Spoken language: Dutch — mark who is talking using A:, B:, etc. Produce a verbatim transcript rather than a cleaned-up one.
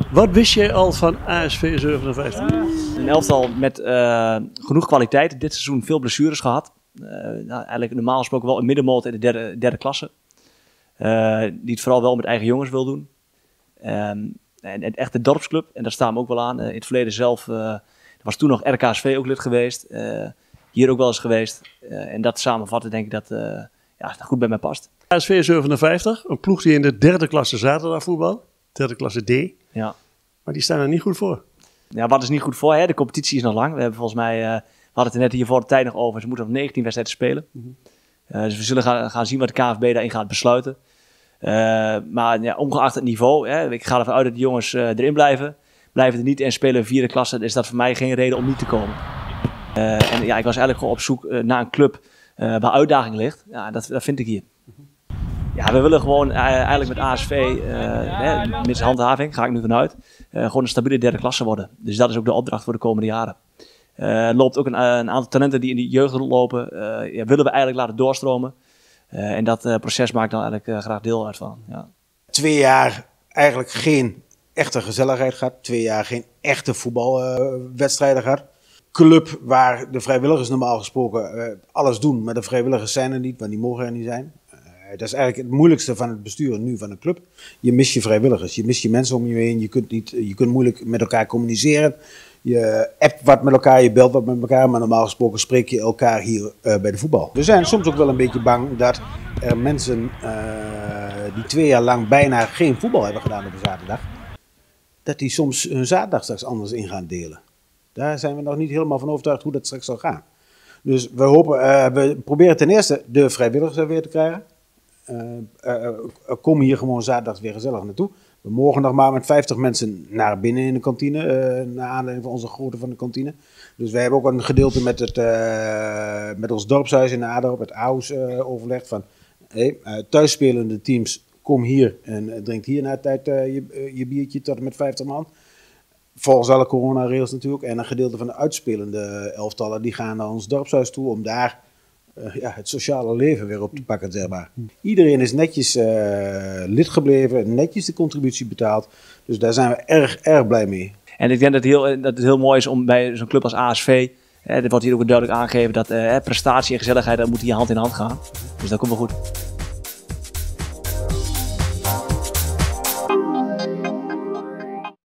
A: Wat wist jij al van A S V zevenenvijftig?
B: Een elftal met uh, genoeg kwaliteit. Dit seizoen veel blessures gehad. Uh, nou, eigenlijk normaal gesproken wel een middenmoot in de derde, derde klasse. Uh, die het vooral wel met eigen jongens wil doen. Um, en, en echt de dorpsclub. En daar staan we ook wel aan. Uh, in het verleden zelf uh, was toen nog R K S V ook lid geweest. Uh, hier ook wel eens geweest. Uh, en dat samenvatten denk ik dat, uh, ja, dat goed bij mij past.
A: A S V zevenenvijftig, een ploeg die in de derde klasse zaterdag voetbal. Derde klasse D. Ja. Maar die staan er niet goed voor.
B: Ja, wat is niet goed voor? Hè? De competitie is nog lang. We hebben volgens mij, uh, we hadden het er net hier voor de tijd nog over. Ze moeten nog negentien wedstrijden spelen. Mm-hmm. uh, dus we zullen gaan, gaan zien wat de K N V B daarin gaat besluiten. Uh, maar ja, ongeacht het niveau, hè, ik ga ervan uit dat de jongens uh, erin blijven. Blijven er niet en spelen vierde klasse, is dat voor mij geen reden om niet te komen. Uh, en ja, ik was eigenlijk gewoon op zoek uh, naar een club uh, waar uitdaging ligt. Ja, dat, dat vind ik hier. Ja, we willen gewoon uh, eigenlijk met A S V, uh, met handhaving, ga ik nu vanuit, uh, gewoon een stabiele derde klasse worden. Dus dat is ook de opdracht voor de komende jaren. Uh, er loopt ook een, een aantal talenten die in de jeugd rondlopen, uh, ja, willen we eigenlijk laten doorstromen. Uh, en dat uh, proces maakt dan eigenlijk uh, graag deel uit van. Ja.
C: Twee jaar eigenlijk geen echte gezelligheid gehad. Twee jaar geen echte voetbalwedstrijden uh, gehad. Club waar de vrijwilligers normaal gesproken uh, alles doen, maar de vrijwilligers zijn er niet, want die mogen er niet zijn. Dat is eigenlijk het moeilijkste van het besturen nu van een club. Je mist je vrijwilligers, je mist je mensen om je heen. Je kunt, niet, je kunt moeilijk met elkaar communiceren. Je appt wat met elkaar, je belt wat met elkaar. Maar normaal gesproken spreek je elkaar hier uh, bij de voetbal. We zijn soms ook wel een beetje bang dat er mensen uh, die twee jaar lang bijna geen voetbal hebben gedaan op een zaterdag. Dat die soms hun zaterdag straks anders in gaan delen. Daar zijn we nog niet helemaal van overtuigd hoe dat straks zal gaan. Dus we, hopen, uh, we proberen ten eerste de vrijwilligers er weer te krijgen. Uh, uh, uh, kom hier gewoon zaterdag weer gezellig naartoe. We mogen nog maar met vijftig mensen naar binnen in de kantine, uh, naar aanleiding van onze grootte van de kantine. Dus wij hebben ook een gedeelte met, het, uh, met ons dorpshuis in de Adorp, het A U S, uh, overlegd van hey, uh, thuisspelende teams, kom hier en uh, drink hier na de tijd uh, je, uh, je biertje tot en met vijftig man. Volgens alle coronaregels natuurlijk. En een gedeelte van de uitspelende elftallen die gaan naar ons dorpshuis toe om daar Uh, ja, het sociale leven weer op te pakken, zeg maar. Iedereen is netjes uh, lid gebleven, netjes de contributie betaald. Dus daar zijn we erg, erg blij mee.
B: En ik denk dat het heel, dat het heel mooi is om bij zo'n club als A S V, hè, er wordt hier ook duidelijk aangegeven dat uh, prestatie en gezelligheid, dat moet hier hand in hand gaan. Dus dat komt wel goed.